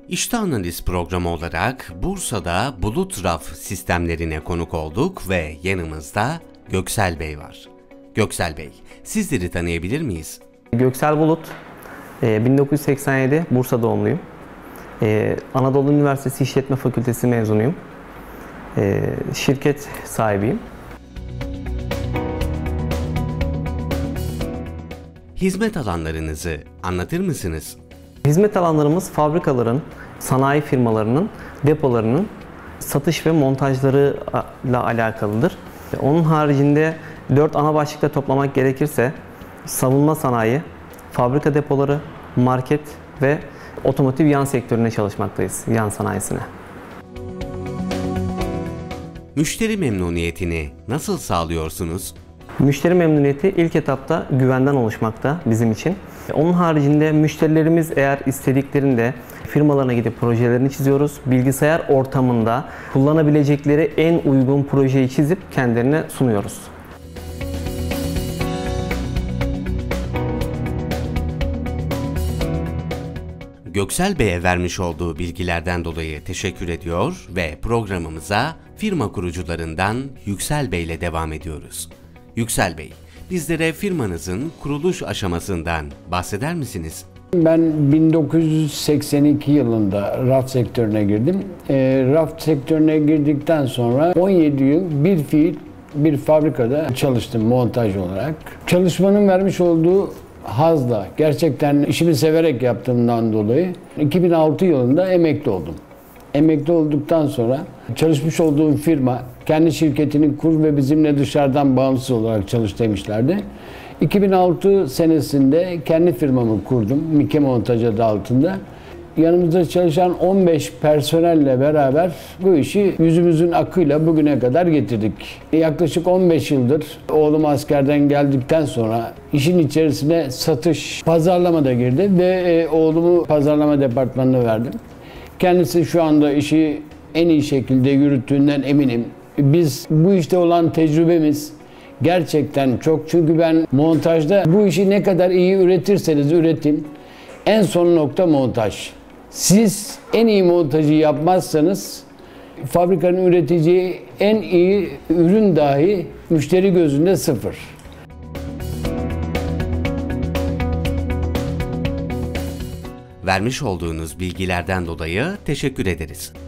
İşte Analiz programı olarak Bursa'da bulut raf sistemlerine konuk olduk ve yanımızda Göksel Bey var. Göksel Bey, sizleri tanıyabilir miyiz? Göksel Bulut, 1987 Bursa doğumluyum. Anadolu Üniversitesi İşletme Fakültesi mezunuyum. Şirket sahibiyim. Hizmet alanlarınızı anlatır mısınız? Hizmet alanlarımız fabrikaların, sanayi firmalarının, depolarının satış ve montajlarıyla alakalıdır. Onun haricinde 4 ana başlıkta toplamak gerekirse savunma sanayi, fabrika depoları, market ve otomotiv yan sektörüne çalışmaktayız, yan sanayisine. Müşteri memnuniyetini nasıl sağlıyorsunuz? Müşteri memnuniyeti ilk etapta güvenden oluşmakta bizim için. Onun haricinde müşterilerimiz eğer istediklerinde firmalarına gidip projelerini çiziyoruz. Bilgisayar ortamında kullanabilecekleri en uygun projeyi çizip kendilerine sunuyoruz. Göksel Bey'e vermiş olduğu bilgilerden dolayı teşekkür ediyor ve programımıza firma kurucularından Yüksel Bey ile devam ediyoruz. Yüksel Bey, bizlere firmanızın kuruluş aşamasından bahseder misiniz? Ben 1982 yılında raf sektörüne girdim. Raf sektörüne girdikten sonra 17 yıl bir fabrikada çalıştım montaj olarak. Çalışmanın vermiş olduğu hazla, gerçekten işimi severek yaptığımdan dolayı 2006 yılında emekli oldum. Emekli olduktan sonra çalışmış olduğum firma kendi şirketini kur ve bizimle dışarıdan bağımsız olarak çalış demişlerdi. 2006 senesinde kendi firmamı kurdum. Mike Montaj adı altında. Yanımızda çalışan 15 personelle beraber bu işi yüzümüzün akıyla bugüne kadar getirdik. Yaklaşık 15 yıldır oğlum askerden geldikten sonra işin içerisine satış, pazarlama da girdi ve oğlumu pazarlama departmanına verdim. Kendisi şu anda işi en iyi şekilde yürüttüğünden eminim. Biz bu işte olan tecrübemiz gerçekten çok. Çünkü ben montajda bu işi ne kadar iyi üretirseniz üretin, en son nokta montaj. Siz en iyi montajı yapmazsanız fabrikanın üreteceği en iyi ürün dahi müşteri gözünde sıfır. Vermiş olduğunuz bilgilerden dolayı teşekkür ederiz.